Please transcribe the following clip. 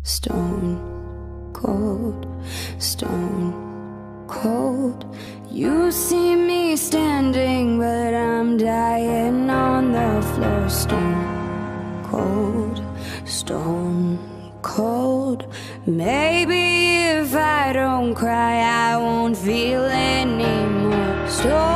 Stone cold, stone cold. You see me standing, but I'm dying on the floor. Stone cold, stone cold. Maybe if I don't cry, I won't feel anymore. Stone